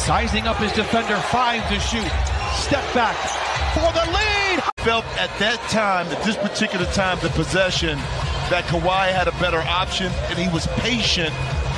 Sizing up his defender, finds the shoot. Step back for the lead. Felt at that time, at this particular time, the possession, that Kawhi had a better option, and he was patient